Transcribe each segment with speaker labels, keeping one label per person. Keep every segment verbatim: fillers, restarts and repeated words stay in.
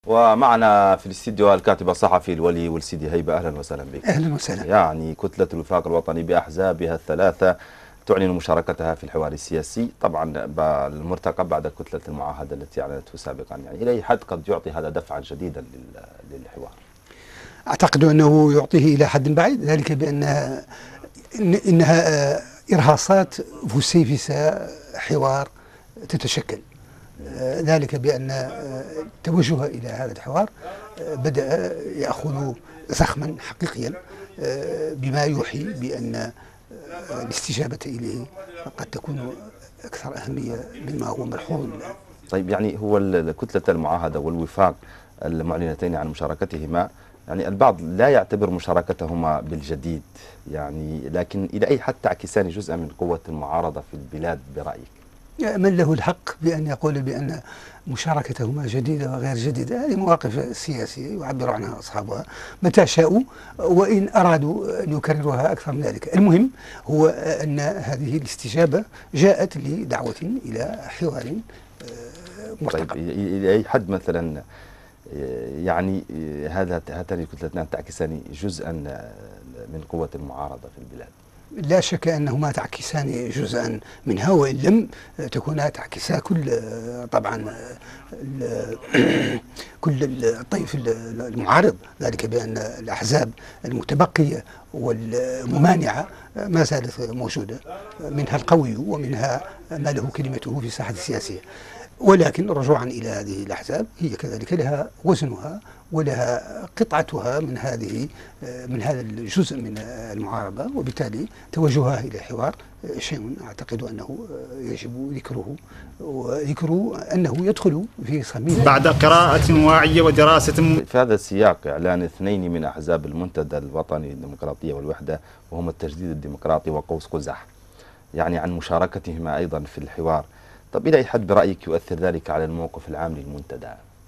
Speaker 1: ومعنا في الاستديو الكاتب الصحفي الولي والسيدي هيبة. أهلا وسهلا بك.
Speaker 2: أهلا وسهلا.
Speaker 1: يعني كتلة الوفاق الوطني بأحزابها الثلاثة تعلن مشاركتها في الحوار السياسي، طبعا المرتقب بعد كتلة المعاهدة التي أعلنته سابقا، يعني إلى أي حد قد يعطي هذا دفعا جديدا للحوار؟
Speaker 2: أعتقد أنه يعطيه إلى حد بعيد، ذلك بأن إنها إرهاصات فسيفساء حوار تتشكل، ذلك بأن التوجه إلى هذا الحوار بدأ يأخذ زخما حقيقيا، بما يوحي بأن الاستجابة إليه قد تكون أكثر أهمية مما هو ملحوظ الآن.
Speaker 1: طيب، يعني هو كتلة المعاهدة والوفاق المعلنتين عن مشاركتهما، يعني البعض لا يعتبر مشاركتهما بالجديد، يعني لكن إلى أي حد تعكسان جزءا من قوة المعارضة في البلاد برأيك؟
Speaker 2: من له الحق بأن يقول بأن مشاركتهما جديدة وغير جديدة؟ هذه مواقف سياسية يعبر عنها أصحابها متى شاءوا، وإن أرادوا أن يكرروها أكثر من ذلك. المهم هو أن هذه الاستجابة جاءت لدعوة إلى حوار مرتقب.
Speaker 1: طيب، إلى أي حد مثلا يعني هذا هاتان الكتلتان تعكسان جزءا من قوة المعارضة في البلاد؟
Speaker 2: لا شك أنهما تعكسان جزءا منها، وإن لم تكونا تعكسا كل طبعا كل الطيف المعارض، ذلك بأن الأحزاب المتبقية والممانعة ما زالت موجودة، منها القوي ومنها ما له كلمته في الساحة السياسية. ولكن رجوعا إلى هذه الأحزاب، هي كذلك لها وزنها ولها قطعتها من هذه من هذا الجزء من المعارضة، وبالتالي توجهها إلى الحوار شيء أعتقد أنه يجب ذكره، وذكر أنه يدخل في صميم.
Speaker 3: بعد قراءة واعية ودراسة.
Speaker 1: في هذا السياق إعلان اثنين من أحزاب المنتدى الوطني الديمقراطية والوحدة، وهم التجديد الديمقراطي وقوس قزح، يعني عن مشاركتهما أيضا في الحوار. طب إلى أي حد برأيك يؤثر ذلك على الموقف العام للمنتدى؟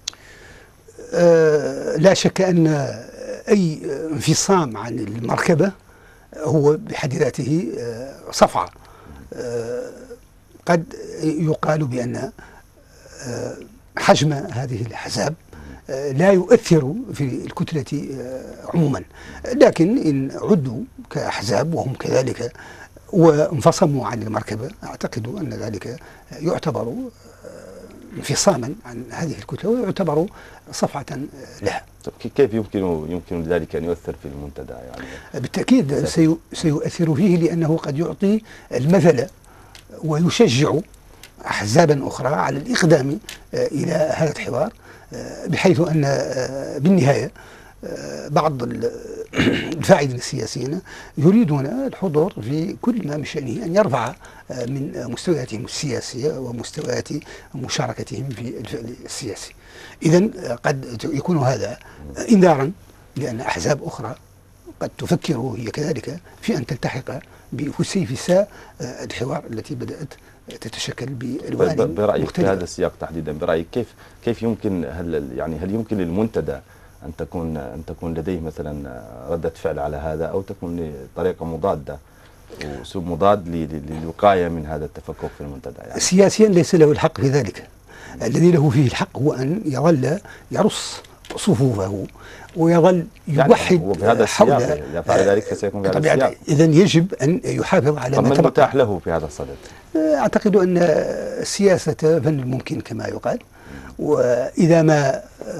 Speaker 2: أه لا شك أن أي انفصام عن المركبة هو بحد ذاته صفعة. أه قد يقال بأن أه حجم هذه الأحزاب أه لا يؤثر في الكتلة أه عموما، لكن إن عدوا كأحزاب وهم كذلك وانفصموا عن المركبة، أعتقد أن ذلك يعتبر انفصاما عن هذه الكتلة ويعتبر صفعة لها.
Speaker 1: كيف يمكن يمكن ذلك أن يؤثر في المنتدى؟ يعني
Speaker 2: بالتأكيد سيؤثر فيه، لأنه قد يعطي المثل ويشجع أحزابا أخرى على الإقدام إلى هذا الحوار، بحيث أن بالنهاية بعض الفاعلين السياسيين يريدون الحضور في كل ما من شأنه أن يرفع من مستوياتهم السياسية ومستويات مشاركتهم في الفعل السياسي. إذن قد يكون هذا إنذارا لأن أحزاب أخرى قد تفكر هي كذلك في أن تلتحق بفسيفساء الحوار التي بدأت تتشكل بألوان
Speaker 1: برأيك
Speaker 2: مختلفة.
Speaker 1: في هذا السياق تحديدا، برأيك كيف كيف يمكن هل يعني هل يمكن للمنتدى أن تكون أن تكون لديه مثلا ردة فعل على هذا، أو تكون طريقة مضادة وأسلوب مضاد للوقاية من هذا التفكك في المنتدى؟ يعني
Speaker 2: سياسيا ليس له الحق في ذلك، الذي له فيه الحق هو أن يظل يرص صفوفه ويظل يوحد
Speaker 1: يعني هذا
Speaker 2: حول
Speaker 1: إذا فعل ذلك فسيكون في هذا السياق.
Speaker 2: إذن يجب أن يحافظ على ما
Speaker 1: تبقى. متاح له في هذا الصدد؟
Speaker 2: أعتقد أن السياسة فن الممكن كما يقال، وإذا ما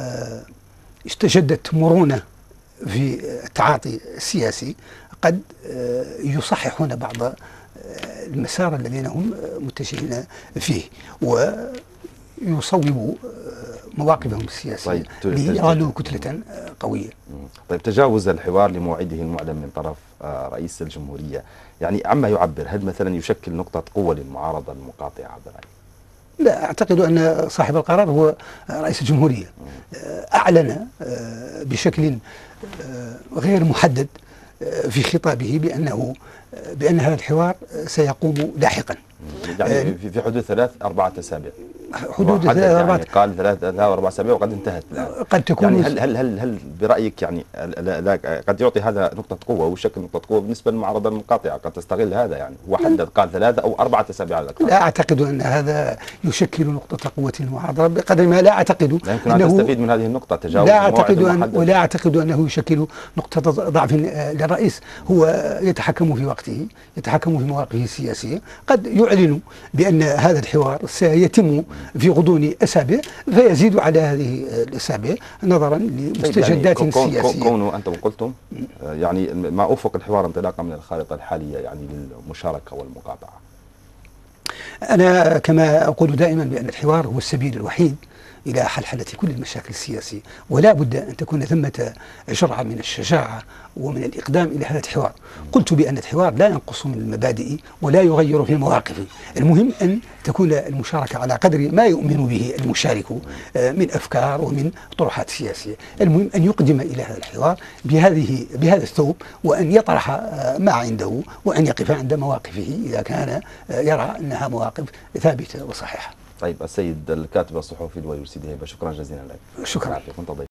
Speaker 2: استجدت مرونة في التعاطي السياسي قد يصححون بعض المسار الذين هم متجهين فيه ويصوبوا مواقفهم السياسية.
Speaker 1: طيب،
Speaker 2: ليظلوا كتلة قوية.
Speaker 1: طيب، تجاوز الحوار لموعده المعلن من طرف رئيس الجمهورية، يعني عما يعبر، هل مثلا يشكل نقطة قوة للمعارضة المقاطعة برأيك؟
Speaker 2: لا، أعتقد أن صاحب القرار هو رئيس الجمهورية. أعلن بشكل غير محدد في خطابه بأنه بأن هذا الحوار سيقوم لاحقا،
Speaker 1: يعني في حدود ثلاث أربعة أسابيع.
Speaker 2: حدود ثلاث
Speaker 1: يعني
Speaker 2: أربعة
Speaker 1: قال ثلاث ثلاث أربع أسابيع وقد انتهت الآن.
Speaker 2: قد تكون
Speaker 1: يعني هل هل هل هل برأيك يعني لا لا قد يعطي هذا نقطة قوة ويشكل نقطة قوة بالنسبة للمعارضة المنقاطعة، قد تستغل هذا يعني، هو حدد قال ثلاثة أو أربعة أسابيع على الأقل.
Speaker 2: لا أعتقد أن هذا يشكل نقطة قوة للمعارضة بقدر ما لا أعتقد
Speaker 1: لا يمكن أن تستفيد من هذه النقطة تجاوز
Speaker 2: لا أعتقد أن
Speaker 1: محدد.
Speaker 2: ولا أعتقد أنه يشكل نقطة ضعف للرئيس. هو يتحكم في وقته، يتحكم في مواقفه السياسية، قد يعلن بأن هذا الحوار سيتم في غضون أسابيع فيزيد على هذه الأسابيع نظرا لمستجدات
Speaker 1: يعني
Speaker 2: سياسية.
Speaker 1: كونوا أنتم قلتم يعني ما أفق الحوار انطلاقا من الخارطة الحالية يعني للمشاركة والمقاطعة.
Speaker 2: أنا كما أقول دائما بأن الحوار هو السبيل الوحيد إلى حلحلة كل المشاكل السياسية، ولا بد أن تكون ثمة جرعة من الشجاعة ومن الإقدام إلى هذا الحوار. قلت بأن الحوار لا ينقص من المبادئ ولا يغير في المواقف، المهم أن تكون المشاركة على قدر ما يؤمن به المشارك من أفكار ومن طروحات سياسية. المهم أن يقدم إلى هذا الحوار بهذه بهذا الثوب، وأن يطرح ما عنده وأن يقف عند مواقفه إذا كان يرى أنها مواقف ثابتة وصحيحة.
Speaker 1: طيب السيد الكاتب الصحفي الويرسي دهيبة، شكرا جزيلا لك.
Speaker 2: شكرا.
Speaker 1: كنت